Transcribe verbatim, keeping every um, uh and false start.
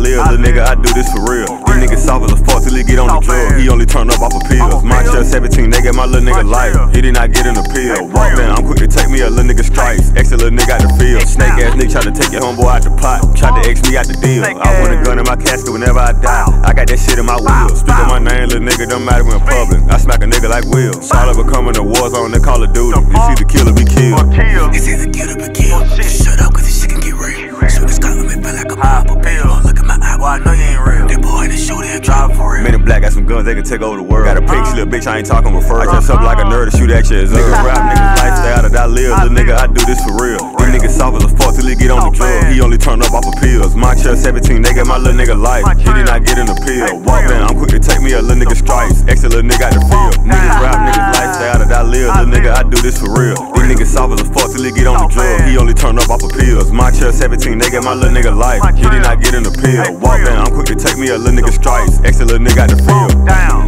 live. Little nigga, I do this for real. These niggas soft as a fuck till he get on the drug. He only turn up off of pills. My chest seventeen, they got my little nigga life. He did not get in the pill. Walk down, I'm quick to take me a little nigga stripes. Extra little nigga out the field. Snake ass nigga try to take your homeboy out the pot. Try to X me out the deal. I want a gun in my casket whenever I die. I got that shit in my wheel. Speak on my name, little nigga, don't matter when public. I smack a nigga like Will. Saw it becoming a war zone, they Call of Duty. It's either kill or be killed. It's either kill or be killed. Just shut up, cause this shit can get real. Soon as Scotland me feel like a pop pill. Look at my eye, boy, I know you ain't real. That boy in the show, they'll drive for real. Men in black got some guns, they can take over the world. Got a pink slip, bitch, I ain't talking with fur. I dress up like a nerd to shoot at you. Niggas rap, niggas lifestyle that I live. Little nigga, I do this for real. These niggas soft as a fuck till he get on the drug. He only turn up off of pills. My chest seventeen, they got my little nigga life. He did not get in the pill. Walk down, I'm quick to take me a little nigga stripes. Extra little nigga out the field. Niggas rap, niggas lifestyle that I live. Little nigga, I do this for real. These niggas soft as a fuck till he get on the drug. He only turn up off of pills. My chest seventeen, they got my little nigga life. He did not get in the pill. Walk down, I'm quick to take me a little nigga stripes. Extra little nigga out the field.